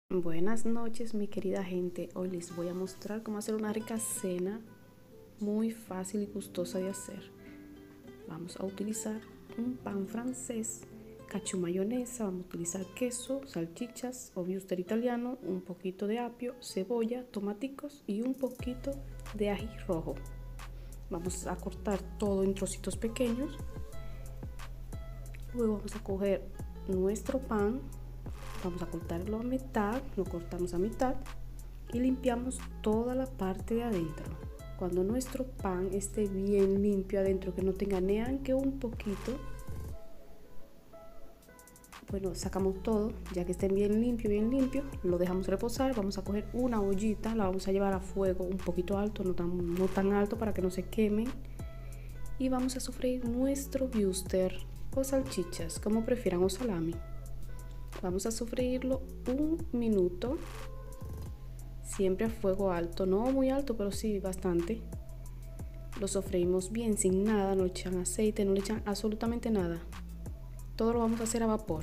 Buenas noches, mi querida gente. Hoy les voy a mostrar cómo hacer una rica cena muy fácil y gustosa de hacer. Vamos a utilizar un pan francés, cachú mayonesa, vamos a utilizar queso, salchichas o wuster italiano, un poquito de apio, cebolla, tomaticos y un poquito de ají rojo. Vamos a cortar todo en trocitos pequeños. Luego vamos a coger nuestro pan. Vamos a cortarlo a mitad, lo cortamos a mitad y limpiamos toda la parte de adentro. Cuando nuestro pan esté bien limpio adentro, que no tenga ni aunque un poquito, bueno, sacamos todo, ya que estén bien limpio, lo dejamos reposar. Vamos a coger una ollita, la vamos a llevar a fuego un poquito alto, no tan alto para que no se quemen. Y vamos a sofreír nuestro wuster o salchichas, como prefieran, o salami. Vamos a sofreírlo un minuto, siempre a fuego alto, no muy alto, pero sí bastante. Lo sofreímos bien, sin nada, no le echan aceite, no le echan absolutamente nada. Todo lo vamos a hacer a vapor.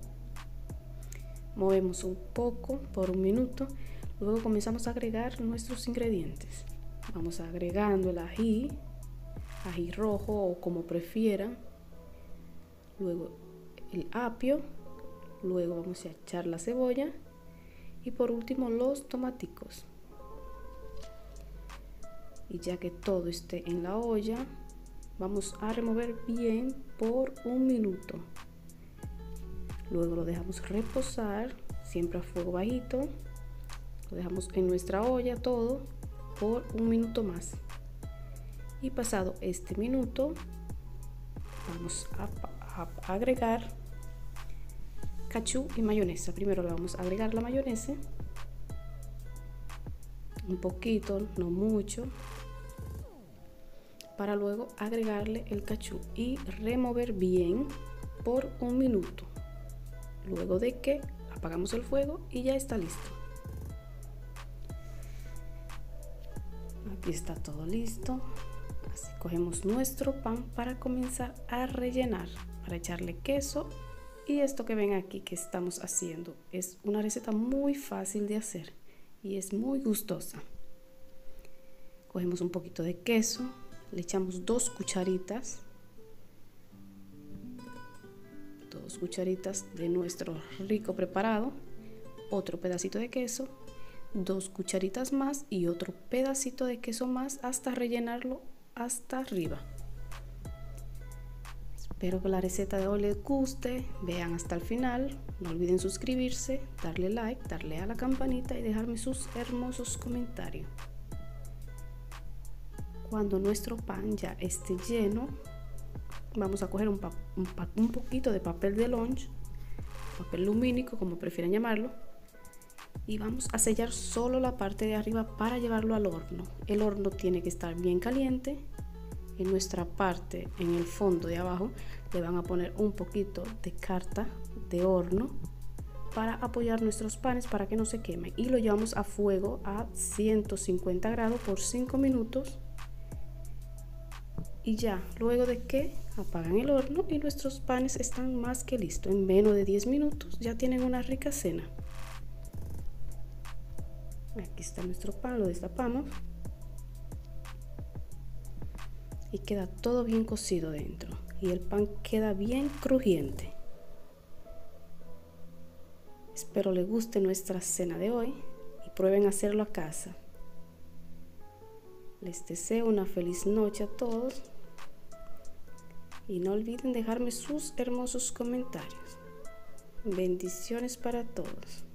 Movemos un poco por un minuto, luego comenzamos a agregar nuestros ingredientes. Vamos agregando el ají rojo o como prefieran, luego el apio. Luego vamos a echar la cebolla y por último los tomaticos. Y ya que todo esté en la olla, vamos a remover bien por un minuto. Luego lo dejamos reposar, siempre a fuego bajito. Lo dejamos en nuestra olla todo por un minuto más. Y pasado este minuto, vamos a agregar cachú y mayonesa. Primero le vamos a agregar la mayonesa, un poquito, no mucho, para luego agregarle el cachú y remover bien por un minuto. Luego de que apagamos el fuego y ya está listo. Aquí está todo listo. Así cogemos nuestro pan para comenzar a rellenar, para echarle queso. Y esto que ven aquí que estamos haciendo es una receta muy fácil de hacer y es muy gustosa. Cogemos un poquito de queso, le echamos 2 cucharitas de nuestro rico preparado, otro pedacito de queso, 2 cucharitas más y otro pedacito de queso más hasta rellenarlo hasta arriba. Espero que la receta de hoy les guste, vean hasta el final, no olviden suscribirse, darle like, darle a la campanita y dejarme sus hermosos comentarios. Cuando nuestro pan ya esté lleno, vamos a coger un poquito de papel de lunch, papel lumínico como prefieran llamarlo, y vamos a sellar solo la parte de arriba para llevarlo al horno. El horno tiene que estar bien caliente. En nuestra parte, en el fondo de abajo, le van a poner un poquito de carta de horno para apoyar nuestros panes para que no se quemen, y lo llevamos a fuego a 150 grados por 5 minutos y ya, luego de que apagan el horno y nuestros panes están más que listos. En menos de 10 minutos ya tienen una rica cena. Aquí está nuestro pan, lo destapamos y queda todo bien cocido dentro y el pan queda bien crujiente. Espero les guste nuestra cena de hoy y prueben hacerlo a casa. Les deseo una feliz noche a todos y no olviden dejarme sus hermosos comentarios. Bendiciones para todos.